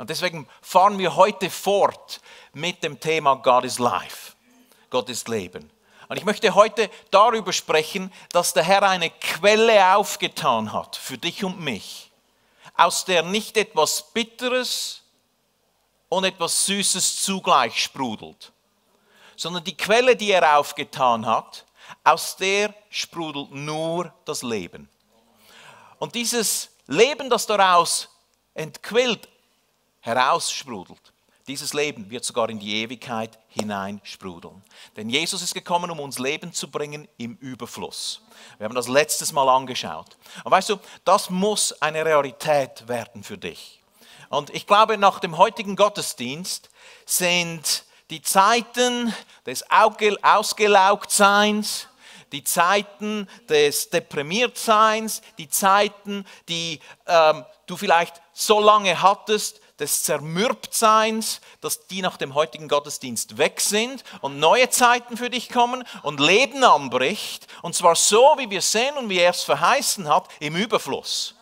Und deswegen fahren wir heute fort mit dem Thema God is Life. Gott ist Leben. Und ich möchte heute darüber sprechen, dass der Herr eine Quelle aufgetan hat für dich und mich, aus der nicht etwas Bitteres und etwas Süßes zugleich sprudelt, sondern die Quelle, die er aufgetan hat, aus der sprudelt nur das Leben. Und dieses Leben, das daraus entquillt, heraussprudelt, dieses Leben wird sogar in die Ewigkeit hineinsprudeln. Denn Jesus ist gekommen, um uns Leben zu bringen im Überfluss. Wir haben das letztes Mal angeschaut. Und weißt du, das muss eine Realität werden für dich. Und ich glaube, nach dem heutigen Gottesdienst sind die Zeiten des Ausgelaugtseins, die Zeiten des Deprimiertseins, die Zeiten, die du vielleicht so lange hattest, des Zermürbtseins, dass die nach dem heutigen Gottesdienst weg sind und neue Zeiten für dich kommen und Leben anbricht. Und zwar so, wie wir sehen und wie er es verheißen hat, im Überfluss.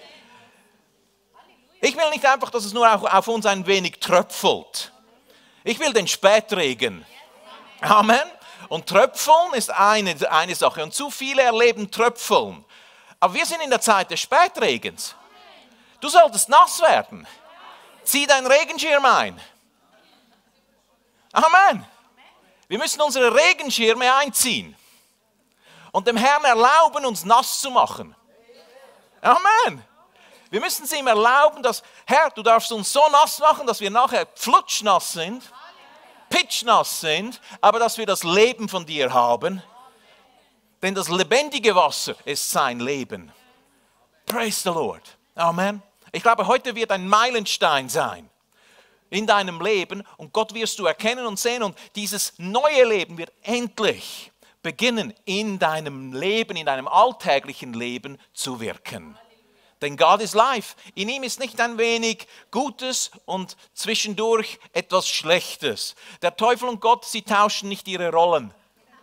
Ich will nicht einfach, dass es nur auf uns ein wenig tröpfelt. Ich will den Spätregen. Amen. Und Tröpfeln ist eine Sache. Und zu viele erleben Tröpfeln. Aber wir sind in der Zeit des Spätregens. Du solltest nass werden. Zieh deinen Regenschirm ein. Amen. Wir müssen unsere Regenschirme einziehen. Und dem Herrn erlauben, uns nass zu machen. Amen. Wir müssen es ihm erlauben, dass, Herr, du darfst uns so nass machen, dass wir nachher flutschnass sind, pitschnass sind, aber dass wir das Leben von dir haben. Denn das lebendige Wasser ist sein Leben. Praise the Lord. Amen. Ich glaube, heute wird ein Meilenstein sein in deinem Leben und Gott wirst du erkennen und sehen und dieses neue Leben wird endlich beginnen in deinem Leben, in deinem alltäglichen Leben zu wirken. Denn God is life. In ihm ist nicht ein wenig Gutes und zwischendurch etwas Schlechtes. Der Teufel und Gott, sie tauschen nicht ihre Rollen.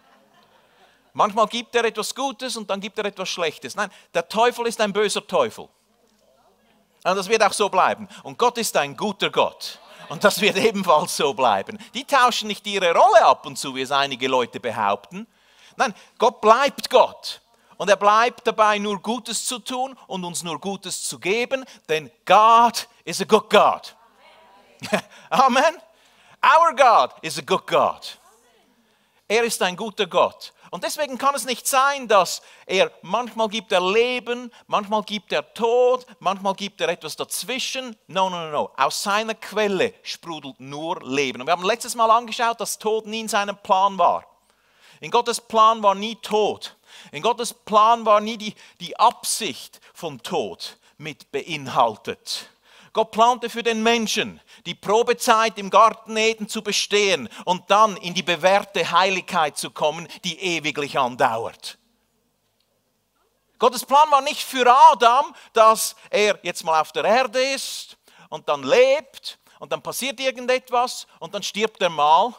Manchmal gibt er etwas Gutes und dann gibt er etwas Schlechtes. Nein, der Teufel ist ein böser Teufel. Und das wird auch so bleiben. Und Gott ist ein guter Gott. Und das wird ebenfalls so bleiben. Die tauschen nicht ihre Rolle ab und zu, wie es einige Leute behaupten. Nein, Gott bleibt Gott. Und er bleibt dabei, nur Gutes zu tun und uns nur Gutes zu geben. Denn God is a good God. Amen. Our God is a good God. Er ist ein guter Gott. Und deswegen kann es nicht sein, dass manchmal gibt er Leben, manchmal gibt er Tod, manchmal gibt er etwas dazwischen. No, no, no, no. Aus seiner Quelle sprudelt nur Leben. Und wir haben letztes Mal angeschaut, dass Tod nie in seinem Plan war. In Gottes Plan war nie Tod. In Gottes Plan war nie die Absicht von Tod mit beinhaltet. Gott plante für den Menschen, die Probezeit im Garten Eden zu bestehen und dann in die bewährte Heiligkeit zu kommen, die ewiglich andauert. Gottes Plan war nicht für Adam, dass er jetzt mal auf der Erde ist und dann lebt und dann passiert irgendetwas und dann stirbt er mal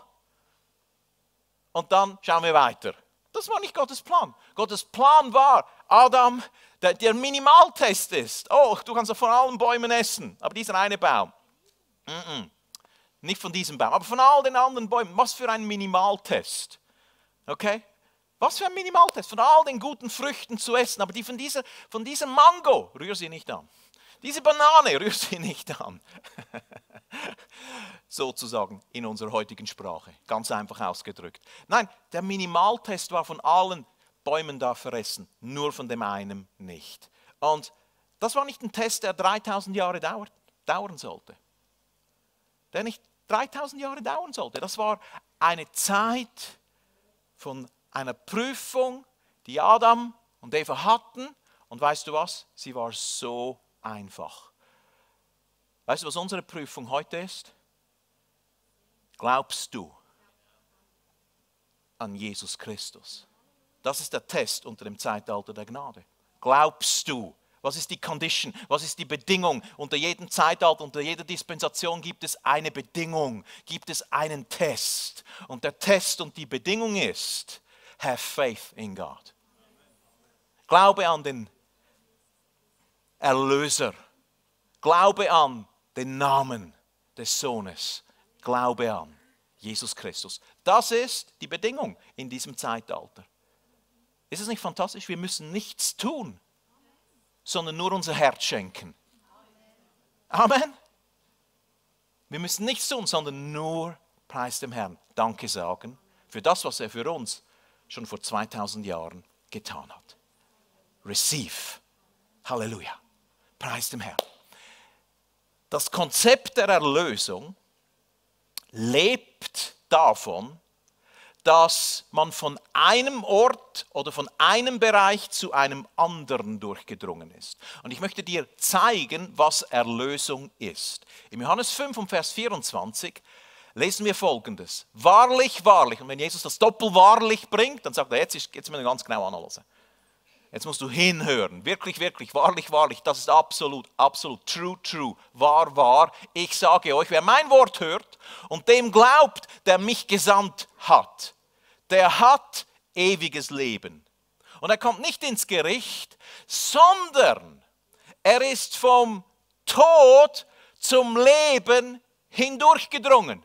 und dann schauen wir weiter. Das war nicht Gottes Plan. Gottes Plan war, Adam, der Minimaltest ist. Oh, du kannst von allen Bäumen essen, aber dieser eine Baum. Nicht von diesem Baum, aber von all den anderen Bäumen. Was für ein Minimaltest. Okay? Was für ein Minimaltest. Von all den guten Früchten zu essen, aber die von dieser Mango, rühr sie nicht an. Diese Banane, rühr sie nicht an. Sozusagen in unserer heutigen Sprache. Ganz einfach ausgedrückt. Nein, der Minimaltest war von allen Bäumen da fressen, nur von dem einen nicht. Und das war nicht ein Test, der 3000 Jahre dauern sollte. Der nicht 3000 Jahre dauern sollte. Das war eine Zeit von einer Prüfung, die Adam und Eva hatten. Und weißt du was? Sie war so einfach. Weißt du, was unsere Prüfung heute ist? Glaubst du an Jesus Christus? Das ist der Test unter dem Zeitalter der Gnade. Glaubst du? Was ist die Condition? Was ist die Bedingung? Unter jedem Zeitalter, unter jeder Dispensation gibt es eine Bedingung, gibt es einen Test. Und der Test und die Bedingung ist, have faith in God. Glaube an den Erlöser. Glaube an den Namen des Sohnes. Glaube an Jesus Christus. Das ist die Bedingung in diesem Zeitalter. Ist es nicht fantastisch? Wir müssen nichts tun, sondern nur unser Herz schenken. Amen. Wir müssen nichts tun, sondern nur, preis dem Herrn, Danke sagen für das, was er für uns schon vor 2000 Jahren getan hat. Receive. Halleluja. Preis dem Herrn. Das Konzept der Erlösung lebt davon, dass man von einem Ort oder von einem Bereich zu einem anderen durchgedrungen ist. Und ich möchte dir zeigen, was Erlösung ist. Im Johannes 5 und Vers 24 lesen wir Folgendes. Wahrlich, wahrlich. Und wenn Jesus das Doppelwahrlich bringt, dann sagt er, jetzt müssen wir ganz genau anhören. Jetzt musst du hinhören. Wirklich, wirklich, wahrlich, wahrlich. Das ist absolut, absolut, true, true, wahr, wahr. Ich sage euch, wer mein Wort hört und dem glaubt, der mich gesandt hat, der hat ewiges Leben. Und er kommt nicht ins Gericht, sondern er ist vom Tod zum Leben hindurchgedrungen.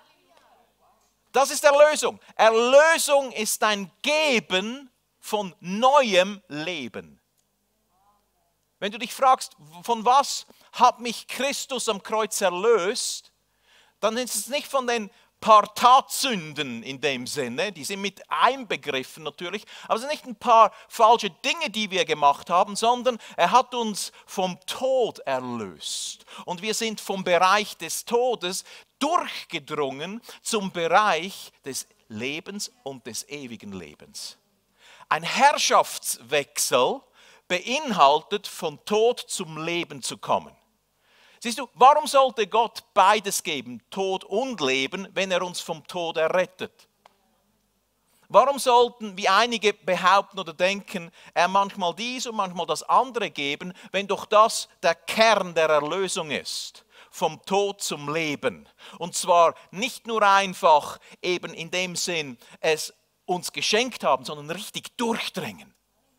Das ist Erlösung. Erlösung ist ein Geben von neuem Leben. Wenn du dich fragst, von was hat mich Christus am Kreuz erlöst, dann ist es nicht von den paar Tatsünden in dem Sinne, die sind mit einbegriffen natürlich, aber es sind nicht ein paar falsche Dinge, die wir gemacht haben, sondern er hat uns vom Tod erlöst. Und wir sind vom Bereich des Todes durchgedrungen zum Bereich des Lebens und des ewigen Lebens. Ein Herrschaftswechsel beinhaltet, von Tod zum Leben zu kommen. Siehst du, warum sollte Gott beides geben, Tod und Leben, wenn er uns vom Tod errettet? Warum sollten, wie einige behaupten oder denken, er manchmal dies und manchmal das andere geben, wenn doch das der Kern der Erlösung ist? Vom Tod zum Leben. Und zwar nicht nur einfach eben in dem Sinn, es uns geschenkt haben, sondern richtig durchdringen.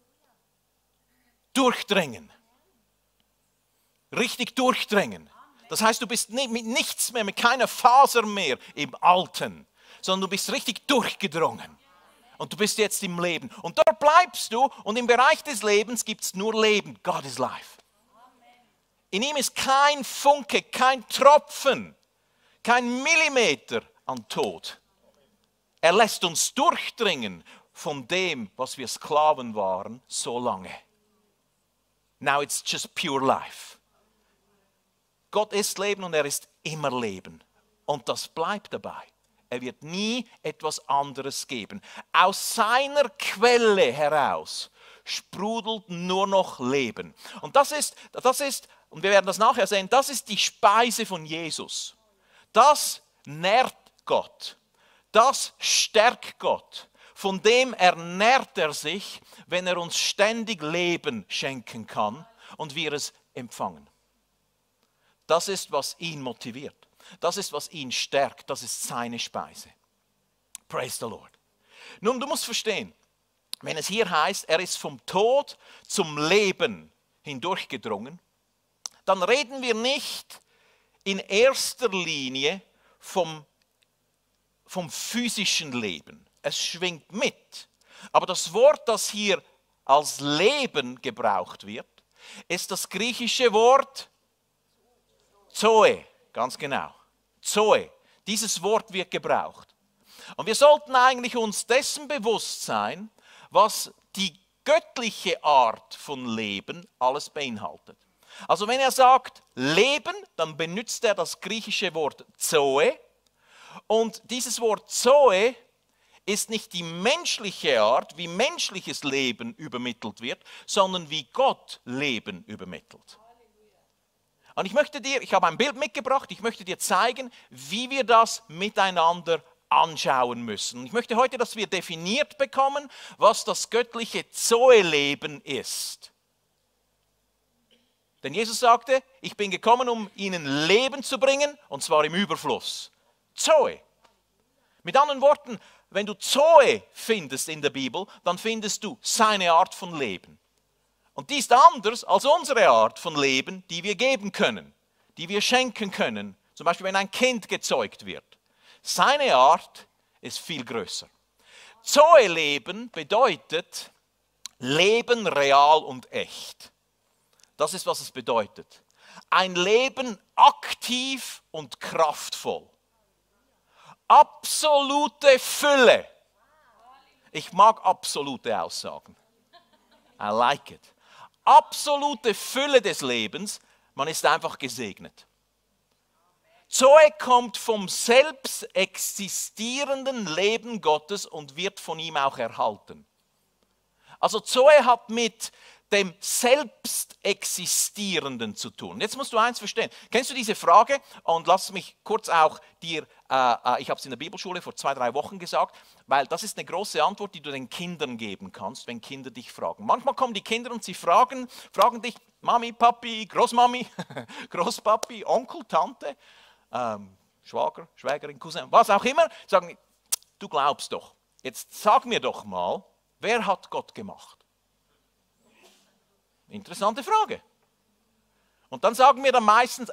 Durchdringen. Richtig durchdringen. Das heißt, du bist mit nichts mehr, mit keiner Faser mehr im Alten, sondern du bist richtig durchgedrungen. Und du bist jetzt im Leben. Und dort bleibst du und im Bereich des Lebens gibt es nur Leben. God is life. In ihm ist kein Funke, kein Tropfen, kein Millimeter an Tod. Er lässt uns durchdringen von dem, was wir Sklaven waren, so lange. Now it's just pure life. Gott ist Leben und er ist immer Leben. Und das bleibt dabei. Er wird nie etwas anderes geben. Aus seiner Quelle heraus sprudelt nur noch Leben. Und das ist, und wir werden das nachher sehen, das ist die Speise von Jesus. Das nährt Gott. Das stärkt Gott. Von dem ernährt er sich, wenn er uns ständig Leben schenken kann und wir es empfangen. Das ist, was ihn motiviert. Das ist, was ihn stärkt. Das ist seine Speise. Praise the Lord. Nun, du musst verstehen, wenn es hier heißt, er ist vom Tod zum Leben hindurchgedrungen, dann reden wir nicht in erster Linie vom physischen Leben. Es schwingt mit. Aber das Wort, das hier als Leben gebraucht wird, ist das griechische Wort Zoe. Ganz genau. Zoe. Dieses Wort wird gebraucht. Und wir sollten eigentlich uns dessen bewusst sein, was die göttliche Art von Leben alles beinhaltet. Also wenn er sagt Leben, dann benutzt er das griechische Wort Zoe. Und dieses Wort Zoe ist nicht die menschliche Art, wie menschliches Leben übermittelt wird, sondern wie Gott Leben übermittelt. Und ich habe ein Bild mitgebracht, ich möchte dir zeigen, wie wir das miteinander anschauen müssen. Und ich möchte heute, dass wir definiert bekommen, was das göttliche Zoe-Leben ist. Denn Jesus sagte, ich bin gekommen, um ihnen Leben zu bringen, und zwar im Überfluss. Zoe. Mit anderen Worten, wenn du Zoe findest in der Bibel, dann findest du seine Art von Leben. Und die ist anders als unsere Art von Leben, die wir geben können. die wir schenken können, zum Beispiel wenn ein Kind gezeugt wird, seine Art ist viel größer. Zoe-Leben bedeutet Leben real und echt. Das ist, was es bedeutet. Ein Leben aktiv und kraftvoll. Absolute Fülle. Ich mag absolute Aussagen. I like it. Absolute Fülle des Lebens, man ist einfach gesegnet. Zoe kommt vom selbst existierenden Leben Gottes und wird von ihm auch erhalten. Also Zoe hat mit dem Selbstexistierenden zu tun. Jetzt musst du eins verstehen. Kennst du diese Frage? Und lass mich kurz auch dir, ich habe es in der Bibelschule vor 2-3 Wochen gesagt, weil das ist eine große Antwort, die du den Kindern geben kannst, wenn Kinder dich fragen. Manchmal kommen die Kinder und sie fragen dich, Mami, Papi, Großmami, Großpapi, Onkel, Tante, Schwager, Schwägerin, Cousin, was auch immer, sagen, du glaubst doch. Jetzt sag mir doch mal, wer hat Gott gemacht? Interessante Frage. Und dann sagen wir dann meistens,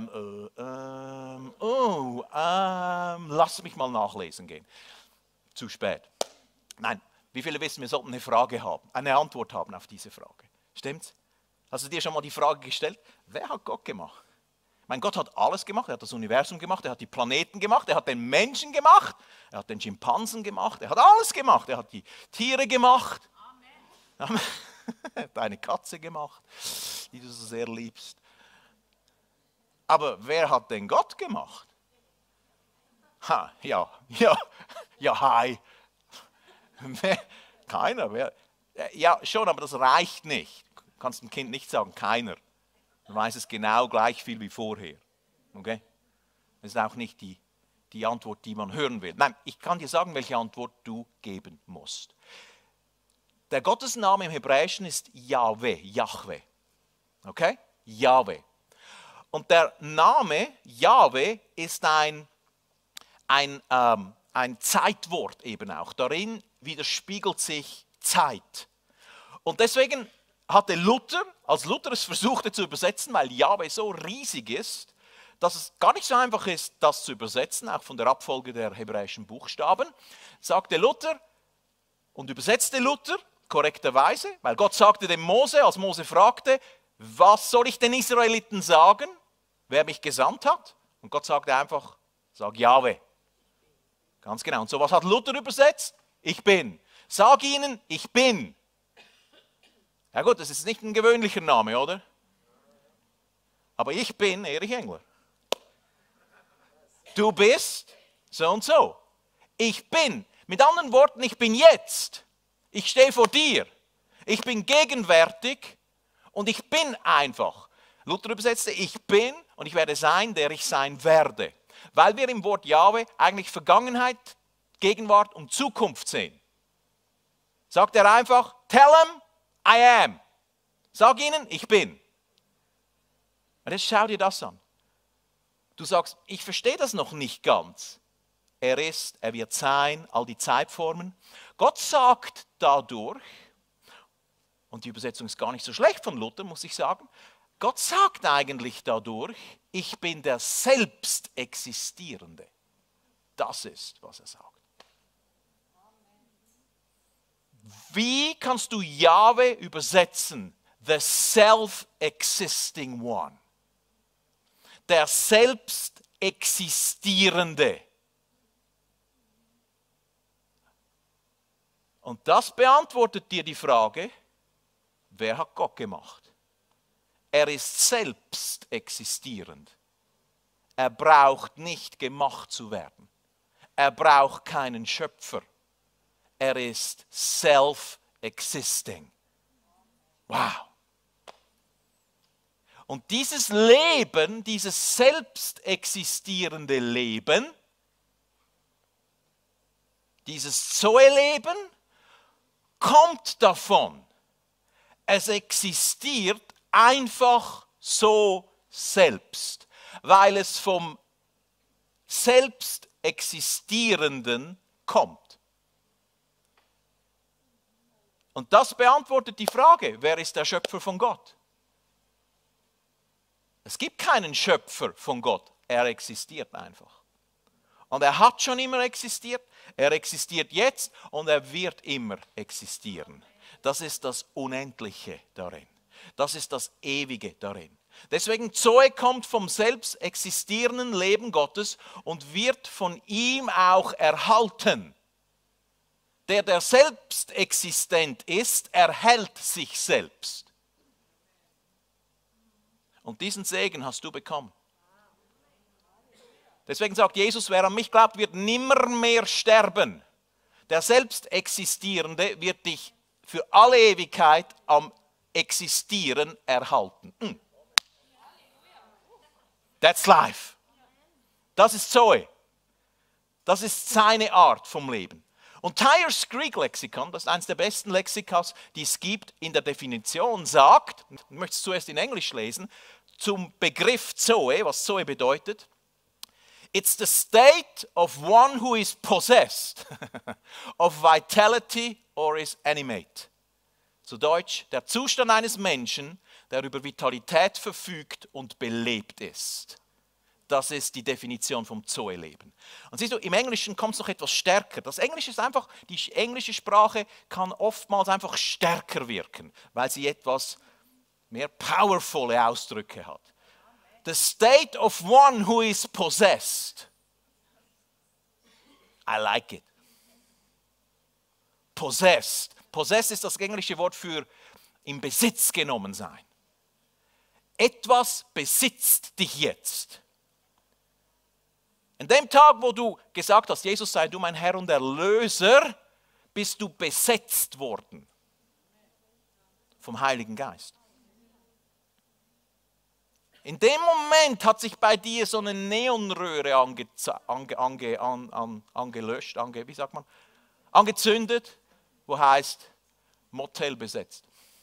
lass mich mal nachlesen gehen. Zu spät. Nein, wie viele wissen, wir sollten eine Frage haben, eine Antwort haben auf diese Frage. Stimmt's? Hast du dir schon mal die Frage gestellt, wer hat Gott gemacht? Mein Gott hat alles gemacht, er hat das Universum gemacht, er hat die Planeten gemacht, er hat den Menschen gemacht, er hat den Schimpansen gemacht, er hat alles gemacht, er hat die Tiere gemacht. Amen. Er hat eine Katze gemacht, die du so sehr liebst. Aber wer hat denn Gott gemacht? Ha, hi. Keiner. Ja, schon, aber das reicht nicht. Du kannst dem Kind nicht sagen, keiner. Du weißt es genau gleich viel wie vorher. Okay? Das ist auch nicht die Antwort, die man hören will. Nein, ich kann dir sagen, welche Antwort du geben musst. Der Gottesname im Hebräischen ist Yahweh, Yahweh. Okay? Yahweh. Und der Name Yahweh ist ein Zeitwort eben auch. Darin widerspiegelt sich Zeit. Und deswegen hatte Luther, als Luther es versuchte zu übersetzen, weil Yahweh so riesig ist, dass es gar nicht so einfach ist, das zu übersetzen, auch von der Abfolge der hebräischen Buchstaben, sagte Luther und übersetzte Luther korrekterweise, weil Gott sagte dem Mose, als Mose fragte, was soll ich den Israeliten sagen, wer mich gesandt hat? Und Gott sagte einfach, sag Yahweh. Ganz genau. Und so was hat Luther übersetzt? Ich bin. Sag ihnen, ich bin. Ja gut, das ist nicht ein gewöhnlicher Name, oder? Aber ich bin Erich Engler. Du bist so und so. Ich bin. Mit anderen Worten, ich bin jetzt. Ich stehe vor dir. Ich bin gegenwärtig und ich bin einfach. Luther übersetzte, ich bin und ich werde sein, der ich sein werde. Weil wir im Wort Jahwe eigentlich Vergangenheit, Gegenwart und Zukunft sehen. Sagt er einfach, tell them, I am. Sag ihnen, ich bin. Und jetzt schau dir das an. Du sagst, ich verstehe das noch nicht ganz. Er ist, er wird sein, all die Zeitformen. Gott sagt dadurch, und die Übersetzung ist gar nicht so schlecht von Luther, muss ich sagen, Gott sagt eigentlich dadurch, ich bin der Selbstexistierende. Das ist, was er sagt. Wie kannst du Jahwe übersetzen? The self-existing one. Der Selbstexistierende. Und das beantwortet dir die Frage, wer hat Gott gemacht? Er ist selbst existierend. Er braucht nicht gemacht zu werden. Er braucht keinen Schöpfer. Er ist self-existing. Wow. Und dieses Leben, dieses selbst existierende Leben, dieses Zoe-Leben, kommt davon. Es existiert einfach so selbst, weil es vom Selbstexistierenden kommt. Und das beantwortet die Frage, wer ist der Schöpfer von Gott? Es gibt keinen Schöpfer von Gott. Er existiert einfach. Und er hat schon immer existiert, er existiert jetzt und er wird immer existieren. Das ist das Unendliche darin. Das ist das Ewige darin. Deswegen Zoe kommt vom selbst existierenden Leben Gottes und wird von ihm auch erhalten. Der selbst existent ist, erhält sich selbst. Und diesen Segen hast du bekommen. Deswegen sagt Jesus, wer an mich glaubt, wird nimmermehr sterben. Der Selbstexistierende wird dich für alle Ewigkeit am Existieren erhalten. That's life. Das ist Zoe. Das ist seine Art vom Leben. Und Tyers Greek Lexikon, das ist eines der besten Lexikas, die es gibt, in der Definition sagt, ich möchte es zuerst in Englisch lesen, zum Begriff Zoe, was Zoe bedeutet, it's the state of one who is possessed of vitality or is animate. Zu Deutsch, der Zustand eines Menschen, der über Vitalität verfügt und belebt ist. Das ist die Definition vom Zoe-Leben. Und siehst du, im Englischen kommt es noch etwas stärker. Das Englische ist einfach, die englische Sprache kann oftmals einfach stärker wirken, weil sie etwas mehr powervolle Ausdrücke hat. The state of one who is possessed. I like it. Possessed. Possessed ist das englische Wort für in Besitz genommen sein. Etwas besitzt dich jetzt. An dem Tag, wo du gesagt hast, Jesus sei du mein Herr und Erlöser, bist du besetzt worden vom Heiligen Geist. In dem Moment hat sich bei dir so eine Neonröhre angezündet, wo heißt Motel besetzt.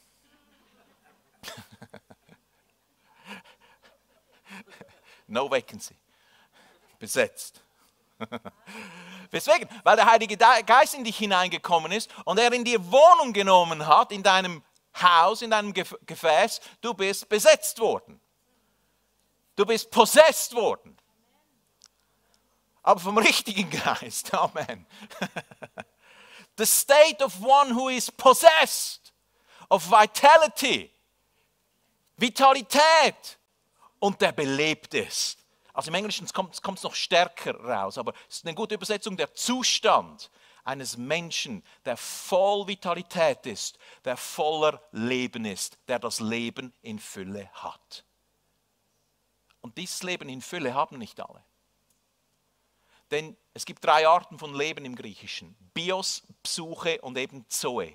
No vacancy. Besetzt. Weswegen? Weil der Heilige Geist in dich hineingekommen ist und er in dir Wohnung genommen hat, in deinem Haus, in deinem Gefäß. Du bist besetzt worden. Du bist possessed worden. Aber vom richtigen Geist. Amen. The state of one who is possessed of vitality. Vitalität. Und der belebt ist. Also im Englischen kommt es noch stärker raus, aber es ist eine gute Übersetzung, der Zustand eines Menschen, der voll Vitalität ist, der voller Leben ist, der das Leben in Fülle hat. Und dieses Leben in Fülle haben nicht alle. Denn es gibt 3 Arten von Leben im Griechischen. Bios, Psyche und eben Zoe.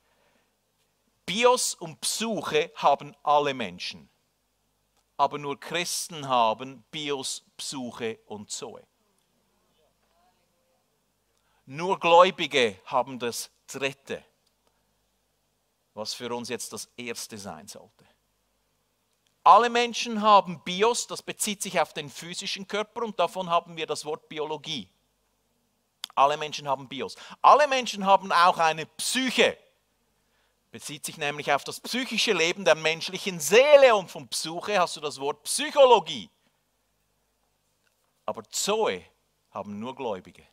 Bios und Psyche haben alle Menschen. Aber nur Christen haben Bios, Psyche und Zoe. Nur Gläubige haben das Dritte, was für uns jetzt das Erste sein sollte. Alle Menschen haben Bios, das bezieht sich auf den physischen Körper und davon haben wir das Wort Biologie. Alle Menschen haben Bios. Alle Menschen haben auch eine Psyche. Bezieht sich nämlich auf das psychische Leben der menschlichen Seele und von Psyche hast du das Wort Psychologie. Aber Zoe haben nur Gläubige.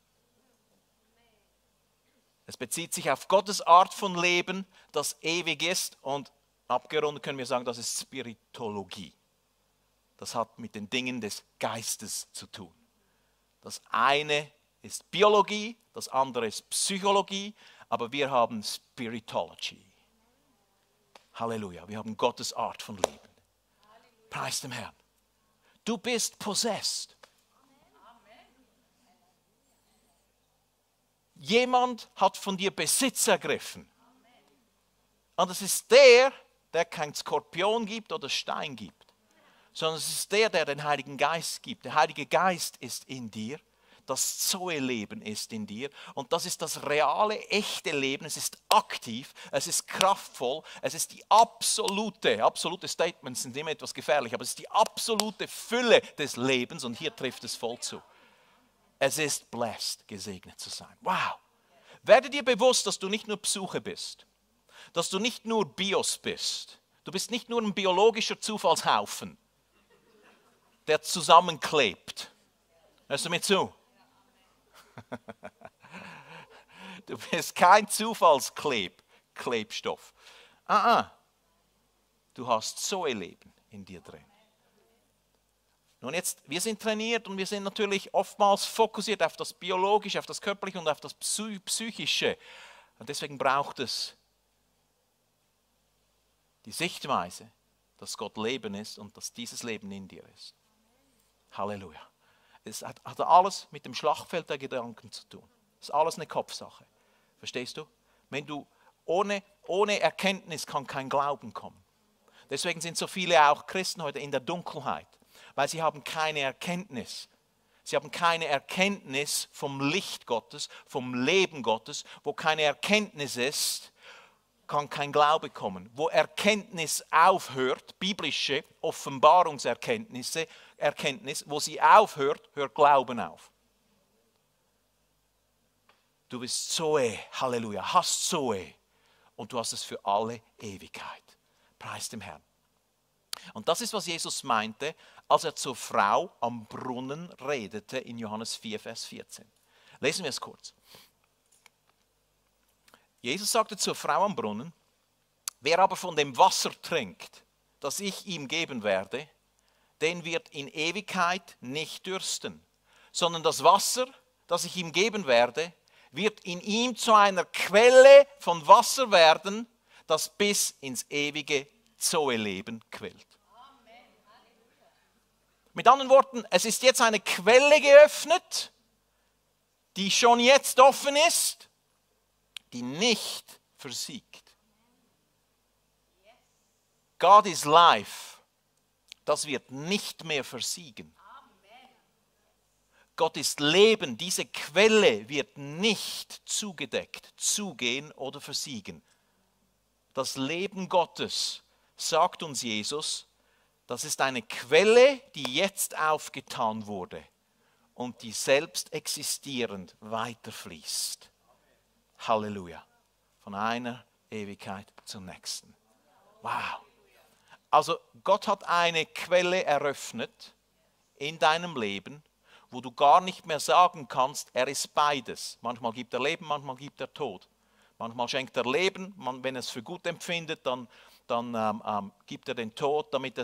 Es bezieht sich auf Gottes Art von Leben, das ewig ist und abgerundet können wir sagen, das ist Spiritologie. Das hat mit den Dingen des Geistes zu tun. Das eine ist Biologie, das andere ist Psychologie, aber wir haben Spiritology. Halleluja, wir haben Gottes Art von Leben. Preis dem Herrn. Du bist possessed. Jemand hat von dir Besitz ergriffen. Und es ist der kein Skorpion gibt oder Stein gibt, sondern es ist der den Heiligen Geist gibt. Der Heilige Geist ist in dir. Das Zoe-Leben ist in dir und das ist das reale, echte Leben. Es ist aktiv, es ist kraftvoll, es ist die absolute Statements sind immer etwas gefährlich, aber es ist die absolute Fülle des Lebens und hier trifft es voll zu. Es ist blessed, gesegnet zu sein. Wow! Werde dir bewusst, dass du nicht nur Psyche bist, dass du nicht nur Bios bist, du bist nicht nur ein biologischer Zufallshaufen, der zusammenklebt. Hörst du mir zu? Du bist kein Zufallsklebstoff. Du hast Zoe-Leben in dir drin. Nun jetzt, wir sind trainiert und wir sind natürlich oftmals fokussiert auf das Biologische, auf das Körperliche und auf das Psychische. Und deswegen braucht es die Sichtweise, dass Gott Leben ist und dass dieses Leben in dir ist. Halleluja. Es hat alles mit dem Schlachtfeld der Gedanken zu tun. Es ist alles eine Kopfsache. Verstehst du? Wenn du ohne Erkenntnis kann kein Glauben kommen. Deswegen sind so viele auch Christen heute in der Dunkelheit, weil sie haben keine Erkenntnis. Sie haben keine Erkenntnis vom Licht Gottes, vom Leben Gottes. Wo keine Erkenntnis ist, kann kein Glaube kommen. Wo Erkenntnis aufhört, biblische Offenbarungserkenntnis, wo sie aufhört, hört Glauben auf. Du bist Zoe, Halleluja, hast Zoe und du hast es für alle Ewigkeit. Preis dem Herrn. Und das ist, was Jesus meinte, als er zur Frau am Brunnen redete in Johannes 4, Vers 14. Lesen wir es kurz. Jesus sagte zur Frau am Brunnen, wer aber von dem Wasser trinkt, das ich ihm geben werde, den wird in Ewigkeit nicht dürsten, sondern das Wasser, das ich ihm geben werde, wird in ihm zu einer Quelle von Wasser werden, das bis ins ewige Zoe-Leben quillt. Mit anderen Worten, es ist jetzt eine Quelle geöffnet, die schon jetzt offen ist, die nicht versiegt. God is life. Das wird nicht mehr versiegen. Gott ist Leben. Diese Quelle wird nicht zugedeckt, zugehen oder versiegen. Das Leben Gottes, sagt uns Jesus, das ist eine Quelle, die jetzt aufgetan wurde und die selbst existierend weiterfließt. Halleluja. Von einer Ewigkeit zur nächsten. Wow. Also Gott hat eine Quelle eröffnet in deinem Leben, wo du gar nicht mehr sagen kannst, er ist beides. Manchmal gibt er Leben, manchmal gibt er Tod. Manchmal schenkt er Leben, wenn er es für gut empfindet, dann gibt er den Tod, damit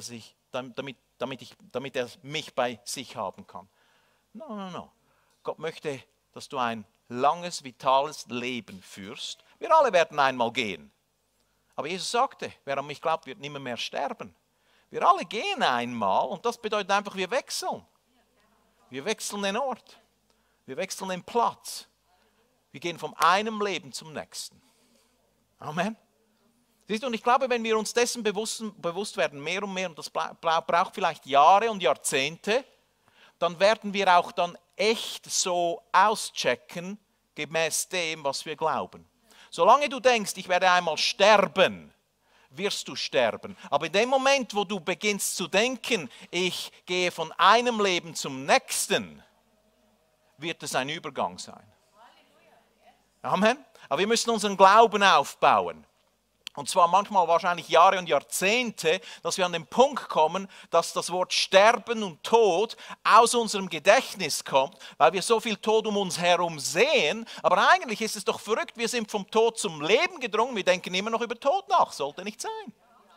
er mich bei sich haben kann. No. Gott möchte, dass du ein langes, vitales Leben führst. Wir alle werden einmal gehen. Aber Jesus sagte, wer an mich glaubt, wird nimmer mehr sterben. Wir alle gehen einmal und das bedeutet einfach, wir wechseln. Wir wechseln den Ort. Wir wechseln den Platz. Wir gehen von einem Leben zum nächsten. Amen. Siehst du, und ich glaube, wenn wir uns dessen bewusst werden, mehr und mehr, und das braucht vielleicht Jahre und Jahrzehnte, dann werden wir auch dann echt so auschecken, gemäß dem, was wir glauben. Solange du denkst, ich werde einmal sterben, wirst du sterben. Aber in dem Moment, wo du beginnst zu denken, ich gehe von einem Leben zum nächsten, wird es ein Übergang sein. Amen. Aber wir müssen unseren Glauben aufbauen. Und zwar manchmal wahrscheinlich Jahre und Jahrzehnte, dass wir an den Punkt kommen, dass das Wort Sterben und Tod aus unserem Gedächtnis kommt, weil wir so viel Tod um uns herum sehen. Aber eigentlich ist es doch verrückt, wir sind vom Tod zum Leben gedrungen, wir denken immer noch über Tod nach, sollte nicht sein.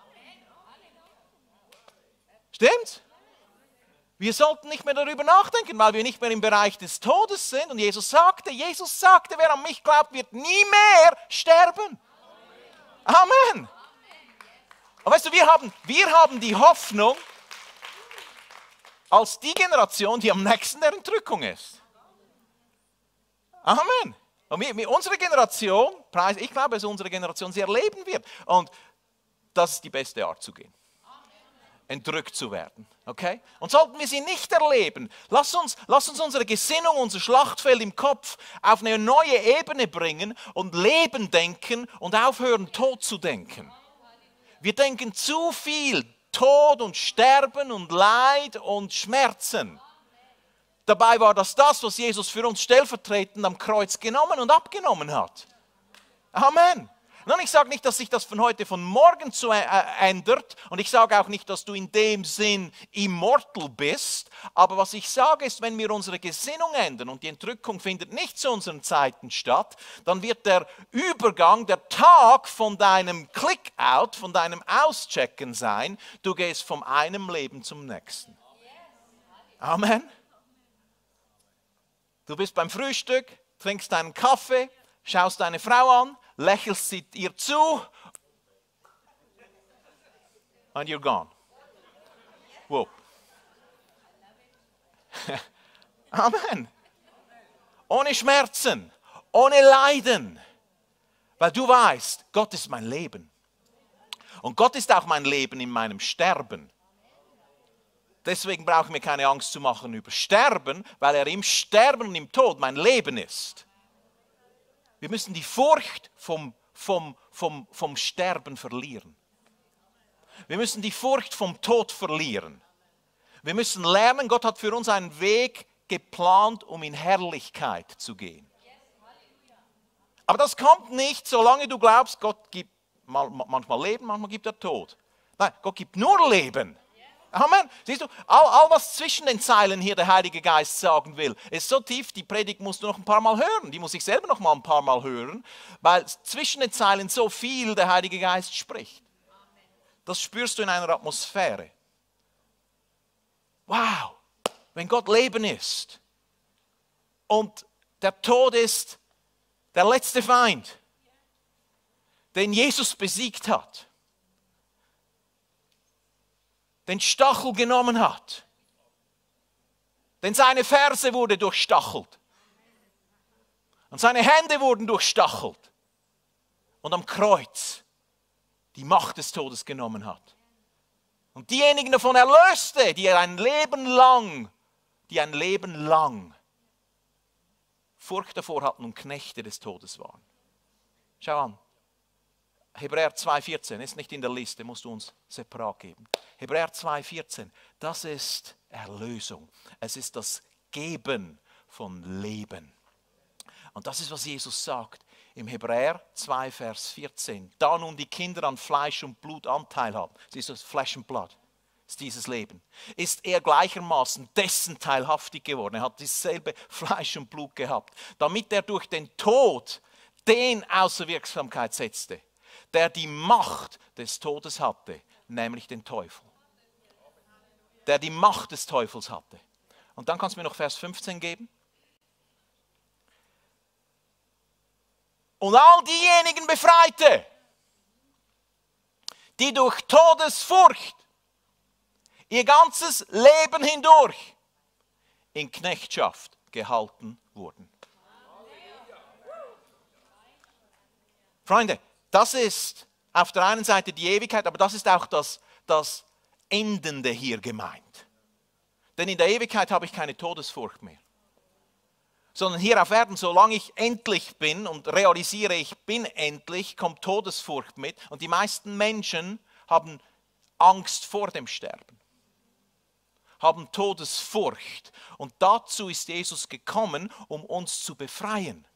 Stimmt's? Wir sollten nicht mehr darüber nachdenken, weil wir nicht mehr im Bereich des Todes sind. Und Jesus sagte, wer an mich glaubt, wird nie mehr sterben. Amen. Aber weißt du, wir haben die Hoffnung als die Generation, die am nächsten der Entrückung ist. Amen. Und unsere Generation, ich glaube, es ist unsere Generation, sie erleben wird. Und das ist die beste Art zu gehen. Entrückt zu werden. Okay? Und sollten wir sie nicht erleben, lass uns unsere Gesinnung, unser Schlachtfeld im Kopf auf eine neue Ebene bringen und Leben denken und aufhören, Tod zu denken. Wir denken zu viel Tod und Sterben und Leid und Schmerzen. Dabei war das, was Jesus für uns stellvertretend am Kreuz genommen und abgenommen hat. Amen. Nun, ich sage nicht, dass sich das von heute, von morgen ändert und ich sage auch nicht, dass du in dem Sinn immortal bist, aber was ich sage ist, wenn wir unsere Gesinnung ändern und die Entrückung findet nicht zu unseren Zeiten statt, dann wird der Übergang, der Tag von deinem Click-out, von deinem Auschecken sein, du gehst vom einem Leben zum nächsten. Amen. Du bist beim Frühstück, trinkst deinen Kaffee, schaust deine Frau an, lächelst sie ihr zu and you're gone. Wow. Amen. Ohne Schmerzen, ohne Leiden, weil du weißt, Gott ist mein Leben. Und Gott ist auch mein Leben in meinem Sterben. Deswegen brauche ich mir keine Angst zu machen über Sterben, weil er im Sterben und im Tod mein Leben ist. Wir müssen die Furcht vom Sterben verlieren. Wir müssen die Furcht vom Tod verlieren. Wir müssen lernen, Gott hat für uns einen Weg geplant, um in Herrlichkeit zu gehen. Aber das kommt nicht, solange du glaubst, Gott gibt manchmal Leben, manchmal gibt er Tod. Nein, Gott gibt nur Leben. Amen. Siehst du, all was zwischen den Zeilen hier der Heilige Geist sagen will, ist so tief, die Predigt musst du noch ein paar Mal hören. Die muss ich selber noch mal ein paar Mal hören, weil zwischen den Zeilen so viel der Heilige Geist spricht. Das spürst du in einer Atmosphäre. Wow, wenn Gott Leben ist und der Tod ist der letzte Feind, den Jesus besiegt hat, den Stachel genommen hat. Denn seine Ferse wurde durchstachelt. Und seine Hände wurden durchstachelt. Und am Kreuz die Macht des Todes genommen hat. Und diejenigen davon erlöste, die ein Leben lang Furcht davor hatten und Knechte des Todes waren. Schau an. Hebräer 2,14 ist nicht in der Liste, musst du uns separat geben. Hebräer 2,14, das ist Erlösung. Es ist das Geben von Leben. Und das ist, was Jesus sagt im Hebräer 2, Vers 14. Da nun die Kinder an Fleisch und Blut Anteil haben, siehst du, das Fleisch und Blut ist dieses Leben, ist er gleichermaßen dessen teilhaftig geworden. Er hat dasselbe Fleisch und Blut gehabt, damit er durch den Tod den außer Wirksamkeit setzte, der die Macht des Todes hatte, nämlich den Teufel. Der die Macht des Teufels hatte. Und dann kannst du mir noch Vers 15 geben. Und all diejenigen befreite, die durch Todesfurcht ihr ganzes Leben hindurch in Knechtschaft gehalten wurden. Freunde, das ist auf der einen Seite die Ewigkeit, aber das ist auch das Endende hier gemeint. Denn in der Ewigkeit habe ich keine Todesfurcht mehr. Sondern hier auf Erden, solange ich endlich bin und realisiere, ich bin endlich, kommt Todesfurcht mit. Und die meisten Menschen haben Angst vor dem Sterben. Haben Todesfurcht. Und dazu ist Jesus gekommen, um uns zu befreien.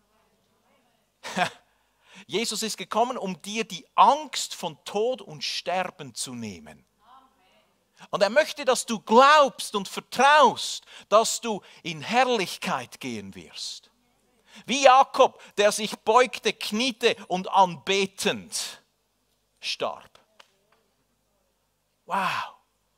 Jesus ist gekommen, um dir die Angst von Tod und Sterben zu nehmen. Und er möchte, dass du glaubst und vertraust, dass du in Herrlichkeit gehen wirst. Wie Jakob, der sich beugte, kniete und anbetend starb. Wow.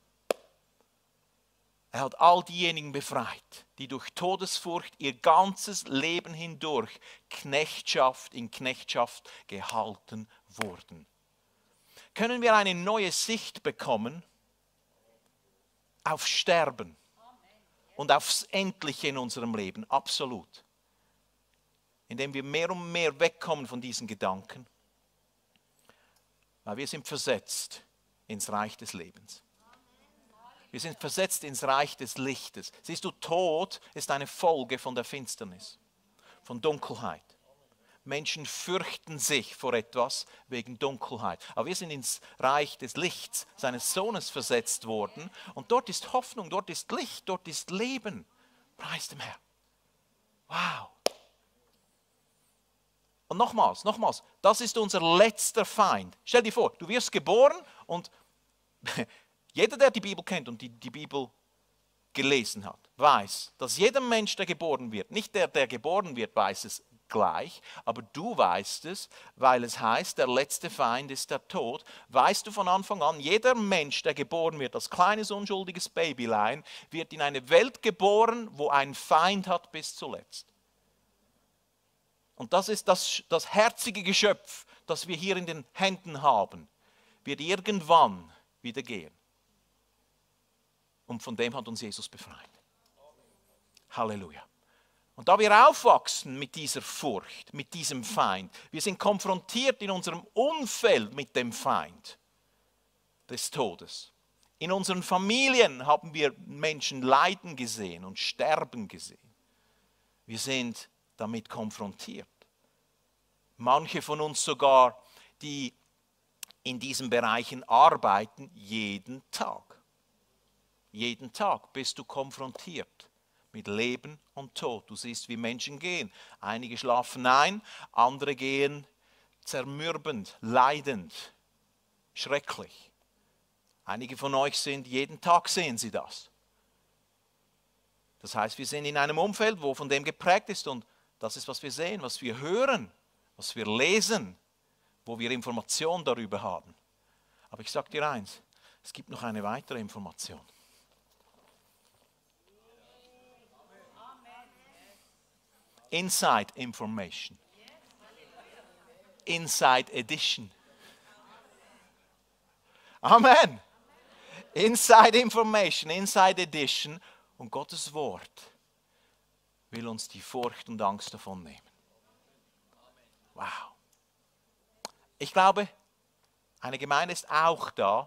Er hat all diejenigen befreit, die durch Todesfurcht ihr ganzes Leben hindurch in Knechtschaft gehalten wurden. Können wir eine neue Sicht bekommen auf Sterben und aufs Endliche in unserem Leben? Absolut. Indem wir mehr und mehr wegkommen von diesen Gedanken, weil wir sind versetzt ins Reich des Lebens. Wir sind versetzt ins Reich des Lichtes. Siehst du, Tod ist eine Folge von der Finsternis, von Dunkelheit. Menschen fürchten sich vor etwas wegen Dunkelheit. Aber wir sind ins Reich des Lichts seines Sohnes versetzt worden. Und dort ist Hoffnung, dort ist Licht, dort ist Leben. Preis dem Herrn. Wow. Und nochmals, das ist unser letzter Feind. Stell dir vor, du wirst geboren und jeder, der die Bibel kennt und die Bibel gelesen hat, weiß, dass jeder Mensch, der geboren wird, nicht der geboren wird, weiß es gleich, aber du weißt es, weil es heißt, der letzte Feind ist der Tod, weißt du von Anfang an, jeder Mensch, der geboren wird, als kleines unschuldiges Babylein, wird in eine Welt geboren, wo ein Feind hat bis zuletzt. Und das ist das herzige Geschöpf, das wir hier in den Händen haben, wird irgendwann wieder gehen. Und von dem hat uns Jesus befreit. Halleluja. Und da wir aufwachsen mit dieser Furcht, mit diesem Feind, wir sind konfrontiert in unserem Umfeld mit dem Feind des Todes. In unseren Familien haben wir Menschen leiden gesehen und sterben gesehen. Wir sind damit konfrontiert. Manche von uns sogar, die in diesen Bereichen arbeiten, jeden Tag. Jeden Tag bist du konfrontiert mit Leben und Tod. Du siehst, wie Menschen gehen. Einige schlafen ein, andere gehen zermürbend, leidend, schrecklich. Einige von euch sind, jeden Tag sehen sie das. Das heißt, wir sind in einem Umfeld, wo von dem geprägt ist und das ist, was wir sehen, was wir hören, was wir lesen, wo wir Informationen darüber haben. Aber ich sage dir eins, es gibt noch eine weitere Information. Inside Information. Inside Edition. Amen. Inside Information, Inside Edition. Und Gottes Wort will uns die Furcht und Angst davon nehmen. Wow. Ich glaube, eine Gemeinde ist auch da,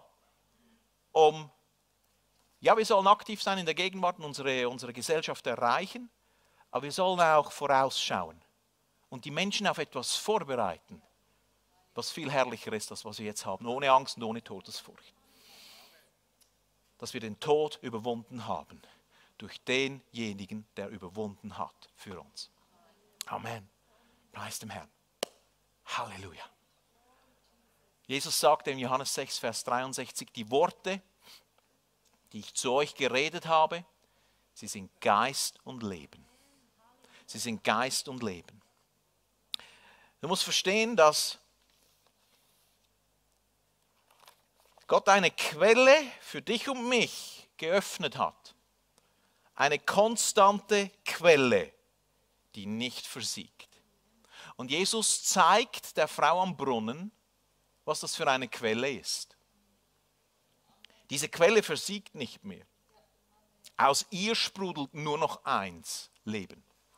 wir sollen aktiv sein in der Gegenwart und unsere Gesellschaft erreichen. Aber wir sollen auch vorausschauen und die Menschen auf etwas vorbereiten, was viel herrlicher ist, als was wir jetzt haben, ohne Angst und ohne Todesfurcht. Dass wir den Tod überwunden haben, durch denjenigen, der überwunden hat für uns. Amen. Preis dem Herrn. Halleluja. Jesus sagte in Johannes 6, Vers 63, die Worte, die ich zu euch geredet habe, sie sind Geist und Leben. Sie sind Geist und Leben. Du musst verstehen, dass Gott eine Quelle für dich und mich geöffnet hat. Eine konstante Quelle, die nicht versiegt. Und Jesus zeigt der Frau am Brunnen, was das für eine Quelle ist. Diese Quelle versiegt nicht mehr. Aus ihr sprudelt nur noch eins, Leben.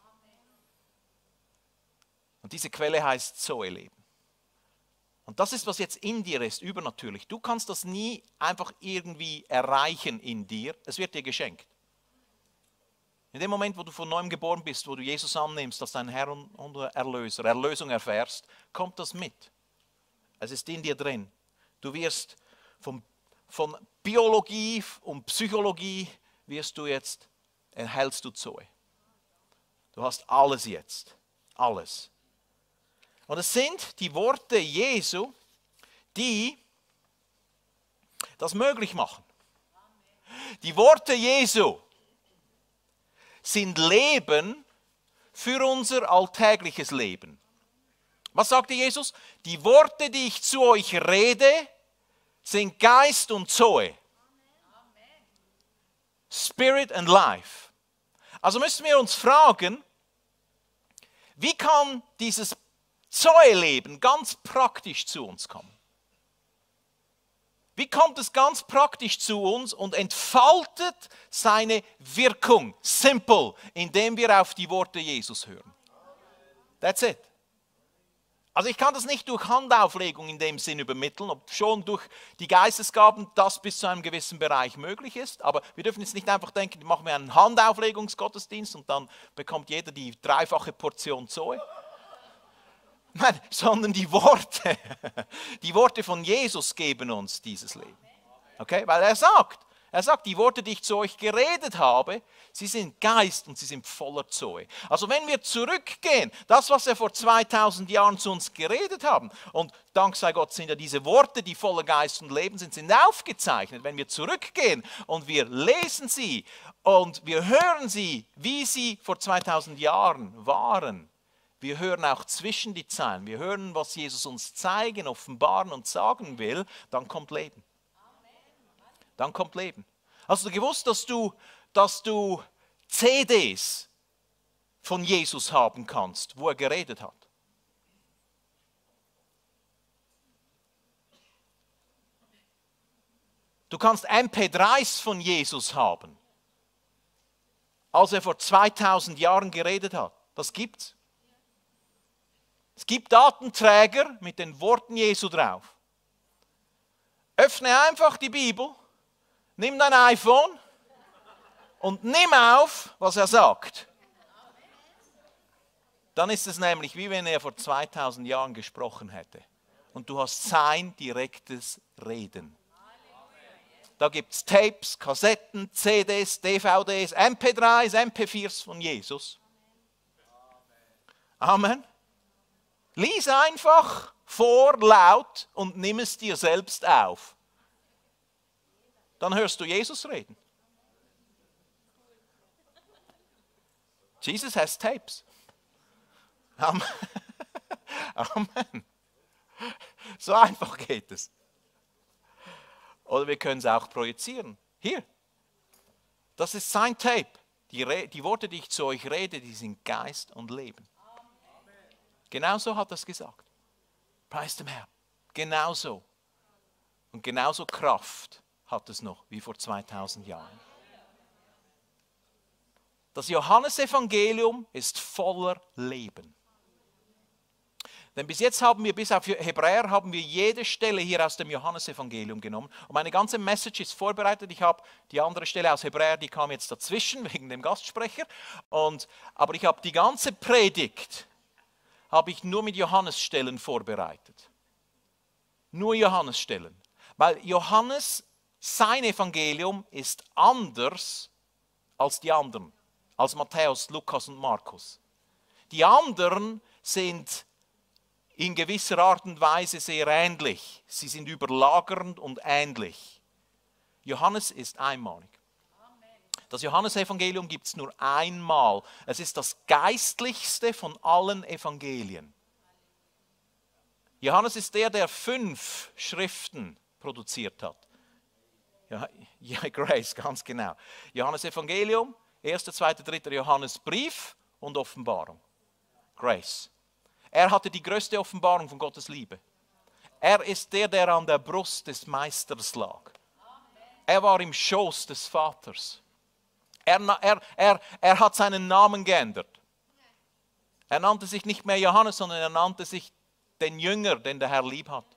Und diese Quelle heißt Zoe-Leben. Und das ist, was jetzt in dir ist, übernatürlich. Du kannst das nie einfach irgendwie erreichen in dir. Es wird dir geschenkt. In dem Moment, wo du von neuem geboren bist, wo du Jesus annimmst als dein Herr und Erlöser, Erlösung erfährst, kommt das mit. Es ist in dir drin. Du wirst von Biologie und Psychologie erhältst du Zoe. Du hast alles jetzt. Alles. Und es sind die Worte Jesu, die das möglich machen. Die Worte Jesu sind Leben für unser alltägliches Leben. Was sagte Jesus? Die Worte, die ich zu euch rede, sind Geist und Zoe. Spirit and Life. Also müssen wir uns fragen, wie kann dieses Zoe-Leben ganz praktisch zu uns kommen? Wie kommt es ganz praktisch zu uns und entfaltet seine Wirkung? Simple, indem wir auf die Worte Jesus hören. That's it. Also ich kann das nicht durch Handauflegung in dem Sinn übermitteln, ob schon durch die Geistesgaben das bis zu einem gewissen Bereich möglich ist. Aber wir dürfen jetzt nicht einfach denken, machen wir einen Handauflegungsgottesdienst und dann bekommt jeder die dreifache Portion Zoe. Nein, sondern die Worte von Jesus geben uns dieses Leben. Okay? Weil er sagt, Er sagt, die Worte, die ich zu euch geredet habe, sie sind Geist und sie sind voller Zoe. Also wenn wir zurückgehen, das, was er vor 2000 Jahren zu uns geredet haben, und dank sei Gott sind ja diese Worte, die voller Geist und Leben sind aufgezeichnet. Wenn wir zurückgehen und wir lesen sie und wir hören sie, wie sie vor 2000 Jahren waren, wir hören auch zwischen die Zeilen, wir hören, was Jesus uns zeigen, offenbaren und sagen will, dann kommt Leben. Dann kommt Leben. Hast du gewusst, dass du CDs von Jesus haben kannst, wo er geredet hat? Du kannst MP3s von Jesus haben, als er vor 2000 Jahren geredet hat. Das gibt's. Es gibt Datenträger mit den Worten Jesu drauf. Öffne einfach die Bibel, nimm dein iPhone und nimm auf, was er sagt. Dann ist es nämlich, wie wenn er vor 2000 Jahren gesprochen hätte. Und du hast sein direktes Reden. Da gibt es Tapes, Kassetten, CDs, DVDs, MP3s, MP4s von Jesus. Amen. Lies einfach vor, laut und nimm es dir selbst auf. Dann hörst du Jesus reden. Jesus has tapes. Amen. Amen. So einfach geht es. Oder wir können es auch projizieren. Hier. Das ist sein Tape. Die Worte, die ich zu euch rede, die sind Geist und Leben. Genauso hat er es gesagt. Preis dem Herrn. Genauso. Und genauso Kraft hat es noch wie vor 2000 Jahren. Das Johannesevangelium ist voller Leben. Denn bis jetzt haben wir, bis auf Hebräer, haben wir jede Stelle hier aus dem Johannesevangelium genommen. Und meine ganze Message ist vorbereitet. Ich habe die andere Stelle aus Hebräer, die kam jetzt dazwischen, wegen dem Gastsprecher. Aber ich habe die ganze Predigt habe ich nur mit Johannesstellen vorbereitet. Nur Johannesstellen. Weil Johannes, sein Evangelium ist anders als die anderen. Als Matthäus, Lukas und Markus. Die anderen sind in gewisser Art und Weise sehr ähnlich. Sie sind überlagernd und ähnlich. Johannes ist einmalig. Das Johannesevangelium gibt es nur einmal. Es ist das geistlichste von allen Evangelien. Johannes ist der 5 Schriften produziert hat. Ja, Grace, ganz genau. Johannesevangelium, 1., 2., 3. Johannesbrief und Offenbarung. Grace. Er hatte die größte Offenbarung von Gottes Liebe. Er ist der an der Brust des Meisters lag. Er war im Schoß des Vaters. Er hat seinen Namen geändert. Er nannte sich nicht mehr Johannes, sondern er nannte sich den Jünger, den der Herr lieb hat.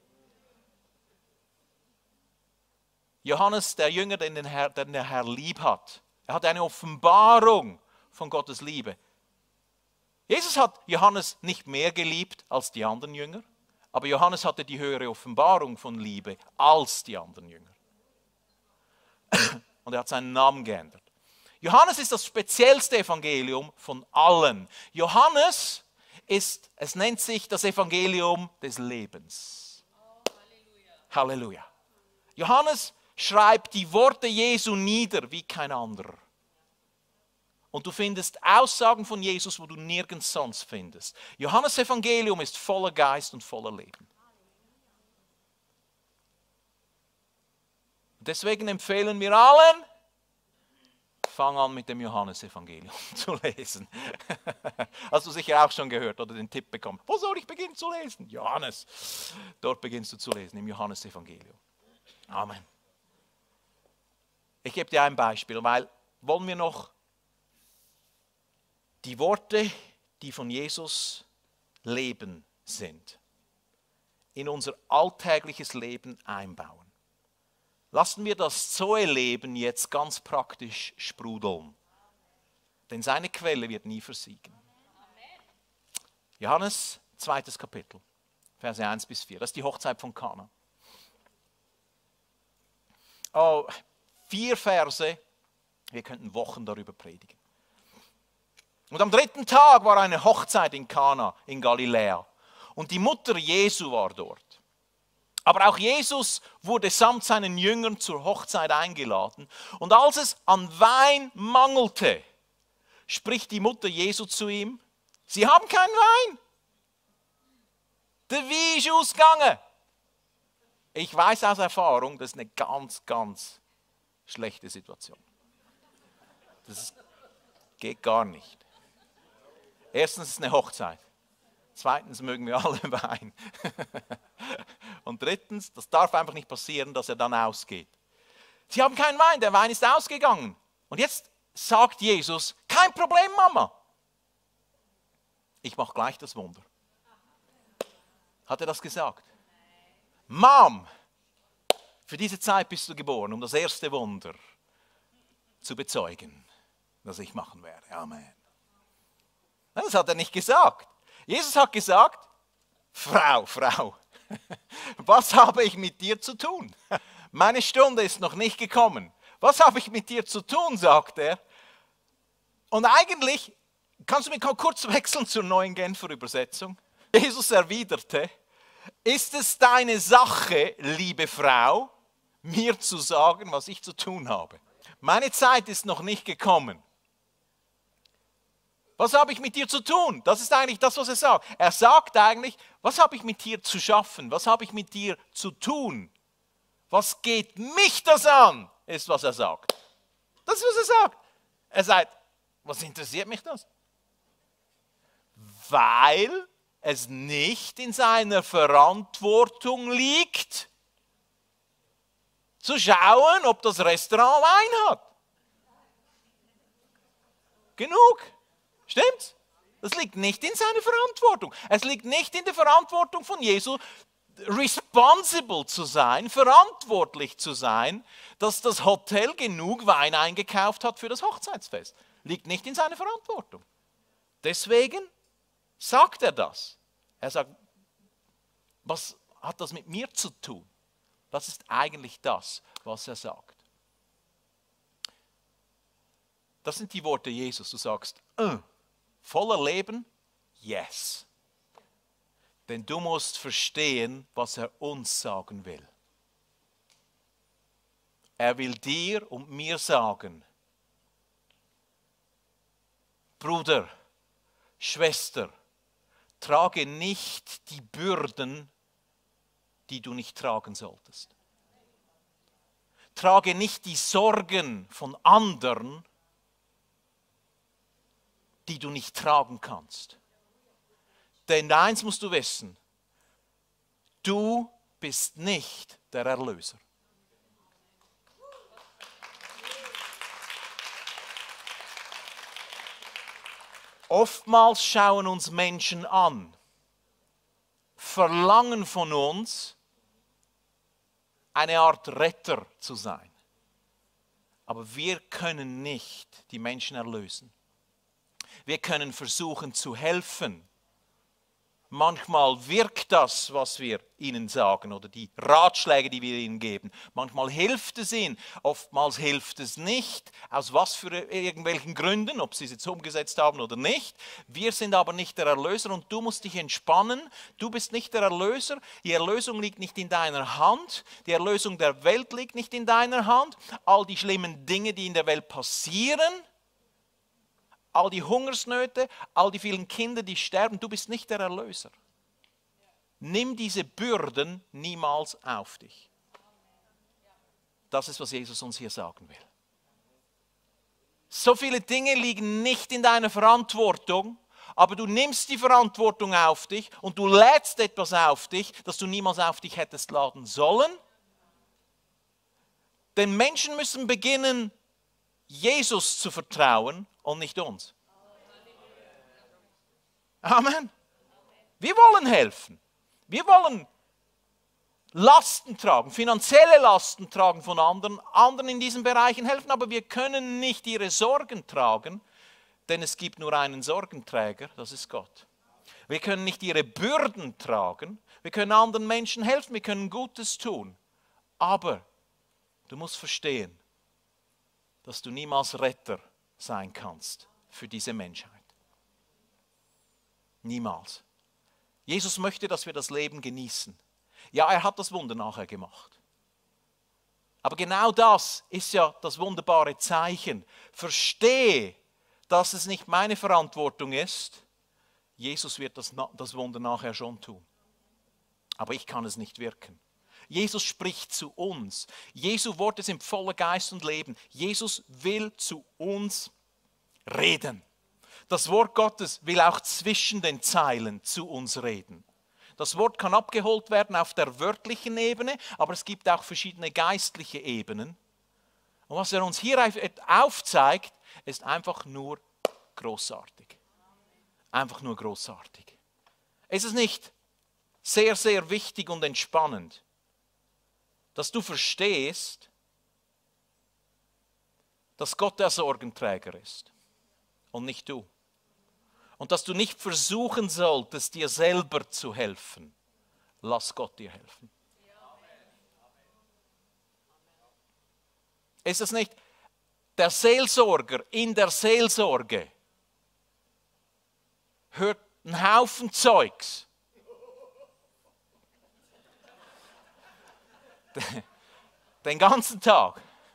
Johannes, der Jünger, den der Herr lieb hat. Er hatte eine Offenbarung von Gottes Liebe. Jesus hat Johannes nicht mehr geliebt als die anderen Jünger, aber Johannes hatte die höhere Offenbarung von Liebe als die anderen Jünger. Und er hat seinen Namen geändert. Johannes ist das speziellste Evangelium von allen. Johannes ist, es nennt sich das Evangelium des Lebens. Oh, Halleluja. Johannes schreibt die Worte Jesu nieder wie kein anderer. Und du findest Aussagen von Jesus, wo du nirgends sonst findest. Johannes Evangelium ist voller Geist und voller Leben. Deswegen empfehlen wir allen, fang an mit dem Johannesevangelium zu lesen. Hast du sicher auch schon gehört oder den Tipp bekommen. Wo soll ich beginnen zu lesen? Johannes. Dort beginnst du zu lesen, im Johannesevangelium. Amen. Ich gebe dir ein Beispiel, weil wollen wir noch die Worte, die von Jesus Leben sind, in unser alltägliches Leben einbauen. Lassen wir das Zoe-Leben jetzt ganz praktisch sprudeln. Denn seine Quelle wird nie versiegen. Johannes, 2. Kapitel, Verse 1 bis 4. Das ist die Hochzeit von Kana. Oh, 4 Verse, wir könnten Wochen darüber predigen. Und am 3. Tag war eine Hochzeit in Kana in Galiläa. Und die Mutter Jesu war dort. Aber auch Jesus wurde samt seinen Jüngern zur Hochzeit eingeladen. Und als es an Wein mangelte, spricht die Mutter Jesu zu ihm, sie haben keinen Wein. Der Wein ist ausgegangen. Ich weiß aus Erfahrung, das ist eine ganz, ganz schlechte Situation. Das geht gar nicht. Erstens ist es eine Hochzeit. Zweitens mögen wir alle Wein. Und drittens, das darf einfach nicht passieren, dass er dann ausgeht. Sie haben keinen Wein, der Wein ist ausgegangen. Und jetzt sagt Jesus, kein Problem, Mama. Ich mache gleich das Wunder. Hat er das gesagt? Mom, für diese Zeit bist du geboren, um das erste Wunder zu bezeugen, das ich machen werde. Amen. Das hat er nicht gesagt. Jesus hat gesagt, Frau, was habe ich mit dir zu tun? Meine Stunde ist noch nicht gekommen. Was habe ich mit dir zu tun, sagt er. Und eigentlich, kannst du mich kurz wechseln zur neuen Genfer Übersetzung? Jesus erwiderte, ist es deine Sache, liebe Frau, mir zu sagen, was ich zu tun habe? Meine Zeit ist noch nicht gekommen. Was habe ich mit dir zu tun? Das ist eigentlich das, was er sagt. Er sagt eigentlich, was habe ich mit dir zu schaffen? Was habe ich mit dir zu tun? Was geht mich das an? Ist, was er sagt. Das ist, was er sagt. Er sagt, was interessiert mich das? Weil es nicht in seiner Verantwortung liegt, zu schauen, ob das Restaurant Wein hat. Genug. Stimmt's? Das liegt nicht in seiner Verantwortung. Es liegt nicht in der Verantwortung von Jesu, responsible zu sein, verantwortlich zu sein, dass das Hotel genug Wein eingekauft hat für das Hochzeitsfest. Liegt nicht in seiner Verantwortung. Deswegen sagt er das. Er sagt, was hat das mit mir zu tun? Das ist eigentlich das, was er sagt. Das sind die Worte Jesus. Du sagst, voller Leben? Yes. Denn du musst verstehen, was er uns sagen will. Er will dir und mir sagen, Bruder, Schwester, trage nicht die Bürden, die du nicht tragen solltest. Trage nicht die Sorgen von anderen, die du nicht tragen kannst. Denn eins musst du wissen, du bist nicht der Erlöser. Oftmals schauen uns Menschen an, verlangen von uns, eine Art Retter zu sein. Aber wir können nicht die Menschen erlösen. Wir können versuchen zu helfen. Manchmal wirkt das, was wir ihnen sagen oder die Ratschläge, die wir ihnen geben. Manchmal hilft es ihnen, oftmals hilft es nicht. Aus was für irgendwelchen Gründen, ob sie es jetzt umgesetzt haben oder nicht. Wir sind aber nicht der Erlöser und du musst dich entspannen. Du bist nicht der Erlöser. Die Erlösung liegt nicht in deiner Hand. Die Erlösung der Welt liegt nicht in deiner Hand. All die schlimmen Dinge, die in der Welt passieren, all die Hungersnöte, all die vielen Kinder, die sterben, du bist nicht der Erlöser. Nimm diese Bürden niemals auf dich. Das ist, was Jesus uns hier sagen will. So viele Dinge liegen nicht in deiner Verantwortung, aber du nimmst die Verantwortung auf dich und du lädst etwas auf dich, das du niemals auf dich hättest laden sollen. Denn Menschen müssen beginnen, Jesus zu vertrauen und nicht uns. Amen. Wir wollen helfen. Wir wollen Lasten tragen, finanzielle Lasten tragen von anderen in diesen Bereichen helfen, aber wir können nicht ihre Sorgen tragen, denn es gibt nur einen Sorgenträger, das ist Gott. Wir können nicht ihre Bürden tragen, wir können anderen Menschen helfen, wir können Gutes tun, aber du musst verstehen, dass du niemals Retter sein kannst für diese Menschheit. Niemals. Jesus möchte, dass wir das Leben genießen. Ja, er hat das Wunder nachher gemacht. Aber genau das ist ja das wunderbare Zeichen. Verstehe, dass es nicht meine Verantwortung ist. Jesus wird das Wunder nachher schon tun. Aber ich kann es nicht wirken. Jesus spricht zu uns. Jesu Worte sind voller Geist und Leben. Jesus will zu uns reden. Das Wort Gottes will auch zwischen den Zeilen zu uns reden. Das Wort kann abgeholt werden auf der wörtlichen Ebene, aber es gibt auch verschiedene geistliche Ebenen. Und was er uns hier aufzeigt, ist einfach nur großartig. Einfach nur großartig. Ist es nicht sehr, sehr wichtig und entspannend, dass du verstehst, dass Gott der Sorgenträger ist und nicht du? Und dass du nicht versuchen solltest, dir selber zu helfen. Lass Gott dir helfen. Ist es nicht der Seelsorger in der Seelsorge hört einen Haufen Zeugs. Den ganzen Tag.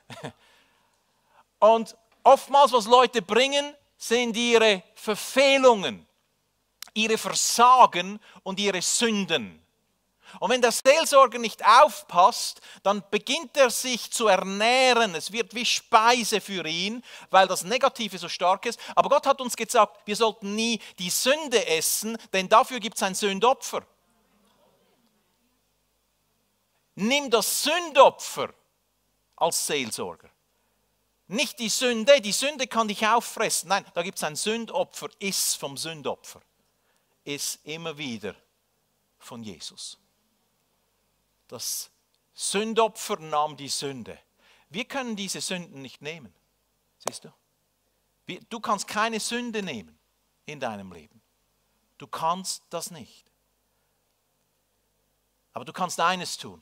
Und oftmals, was Leute bringen, sind ihre Verfehlungen, ihre Versagen und ihre Sünden. Und wenn der Seelsorger nicht aufpasst, dann beginnt er sich zu ernähren. Es wird wie Speise für ihn, weil das Negative so stark ist. Aber Gott hat uns gesagt, wir sollten nie die Sünde essen, denn dafür gibt es ein Sündopfer. Nimm das Sündopfer als Seelsorger. Nicht die Sünde kann dich auffressen. Nein, da gibt es ein Sündopfer, iss vom Sündopfer. Iss immer wieder von Jesus. Das Sündopfer nahm die Sünde. Wir können diese Sünden nicht nehmen. Siehst du? Du kannst keine Sünde nehmen in deinem Leben. Du kannst das nicht. Aber du kannst eines tun.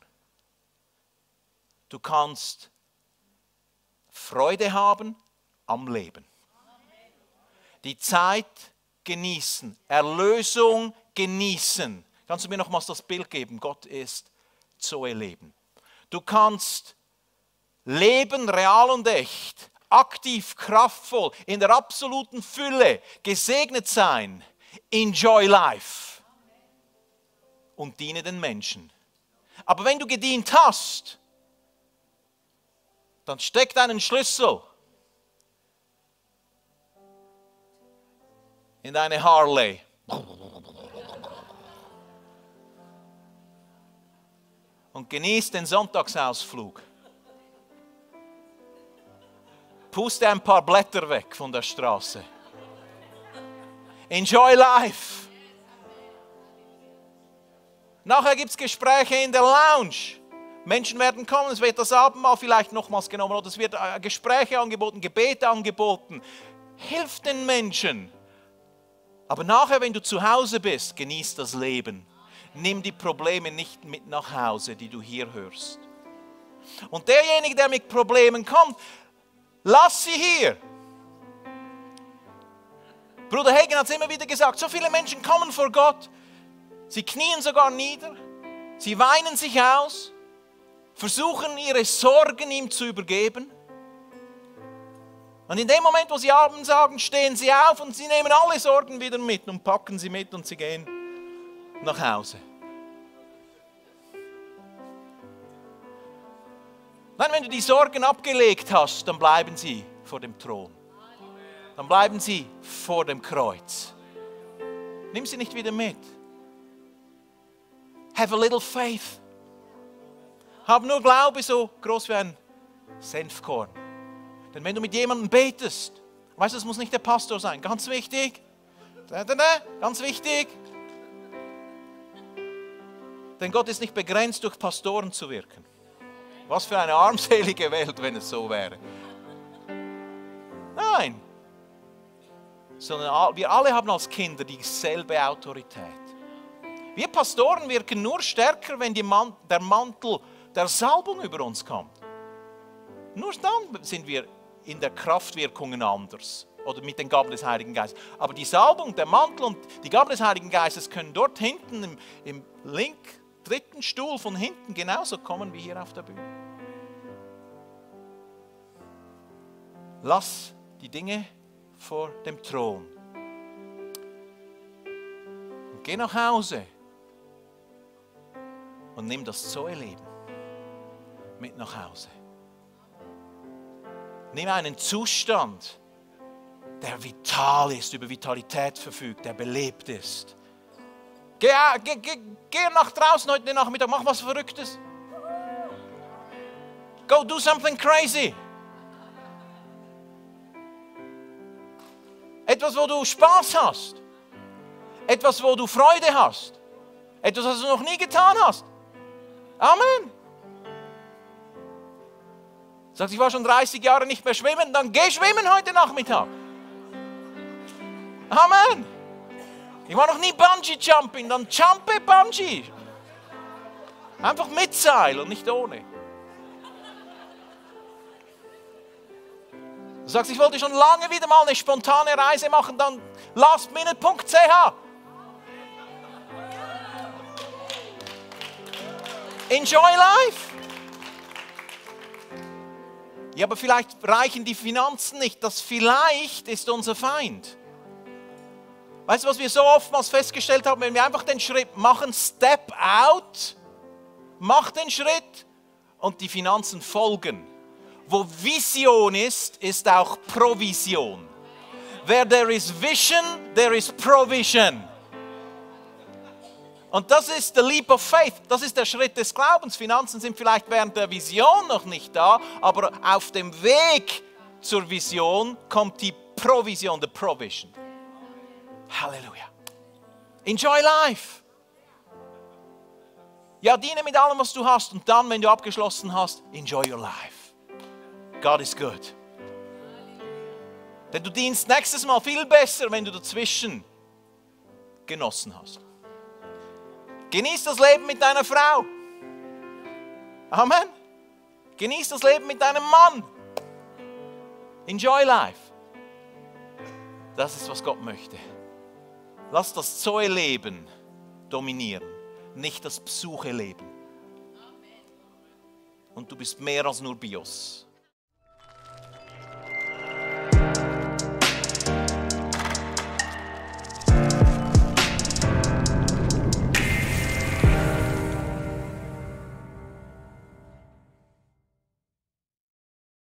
Du kannst Freude haben am Leben. Die Zeit genießen. Erlösung genießen. Kannst du mir nochmals das Bild geben? Gott ist Zoe Leben. Du kannst leben, real und echt, aktiv, kraftvoll, in der absoluten Fülle, gesegnet sein. Enjoy life. Und diene den Menschen. Aber wenn du gedient hast, dann steck deinen Schlüssel in deine Harley. Und genieß den Sonntagsausflug. Puste ein paar Blätter weg von der Straße. Enjoy life. Nachher gibt es Gespräche in der Lounge. Menschen werden kommen, es wird das Abendmahl vielleicht nochmals genommen oder es wird Gespräche angeboten, Gebete angeboten. Hilf den Menschen. Aber nachher, wenn du zu Hause bist, genieß das Leben. Nimm die Probleme nicht mit nach Hause, die du hier hörst. Und derjenige, der mit Problemen kommt, lass sie hier. Bruder Hagen hat es immer wieder gesagt, so viele Menschen kommen vor Gott, sie knien sogar nieder, sie weinen sich aus, versuchen ihre Sorgen ihm zu übergeben. Und in dem Moment, wo sie Abend sagen, stehen sie auf und sie nehmen alle Sorgen wieder mit und packen sie mit und sie gehen nach Hause. Nein, wenn du die Sorgen abgelegt hast, dann bleiben sie vor dem Thron. Dann bleiben sie vor dem Kreuz. Nimm sie nicht wieder mit. Have a little faith. Hab nur Glaube so groß wie ein Senfkorn. Denn wenn du mit jemandem betest, weißt du, es muss nicht der Pastor sein, ganz wichtig, ganz wichtig. Denn Gott ist nicht begrenzt, durch Pastoren zu wirken. Was für eine armselige Welt, wenn es so wäre. Nein. Sondern wir alle haben als Kinder dieselbe Autorität. Wir Pastoren wirken nur stärker, wenn der Mantel der Salbung über uns kommt. Nur dann sind wir in der Kraftwirkungen anders. Oder mit den Gaben des Heiligen Geistes. Aber die Salbung, der Mantel und die Gaben des Heiligen Geistes können dort hinten im dritten Stuhl von hinten genauso kommen wie hier auf der Bühne. Lass die Dinge vor dem Thron. Und geh nach Hause und nimm das Zoe-Leben mit nach Hause. Nimm einen Zustand, der vital ist, über Vitalität verfügt, der belebt ist. Geh nach draußen heute Nachmittag, mach was Verrücktes. Go do something crazy. Etwas, wo du Spaß hast. Etwas, wo du Freude hast. Etwas, was du noch nie getan hast. Amen. Sagst, ich war schon 30 Jahre nicht mehr schwimmen, dann geh schwimmen heute Nachmittag. Amen. Ich war noch nie Bungee-Jumping, dann jumpe Bungee. Einfach mit Seil und nicht ohne. Du sagst, ich wollte schon lange wieder mal eine spontane Reise machen, dann lastminute.ch. Enjoy life. Ja, aber vielleicht reichen die Finanzen nicht. Das vielleicht ist unser Feind. Weißt du, was wir so oftmals festgestellt haben, wenn wir einfach den Schritt machen, step out, mach den Schritt und die Finanzen folgen. Wo Vision ist, ist auch Provision. Where there is vision, there is provision. Und das ist der Leap of Faith, das ist der Schritt des Glaubens. Finanzen sind vielleicht während der Vision noch nicht da, aber auf dem Weg zur Vision kommt die Provision, the provision. Halleluja. Enjoy life. Ja, diene mit allem, was du hast und dann, wenn du abgeschlossen hast, enjoy your life. God is good. Denn du dienst nächstes Mal viel besser, wenn du dazwischen genossen hast. Genieß das Leben mit deiner Frau. Amen. Genieß das Leben mit deinem Mann. Enjoy life. Das ist, was Gott möchte. Lass das Zoe-Leben dominieren, nicht das Psuche-Leben. Und du bist mehr als nur Bios.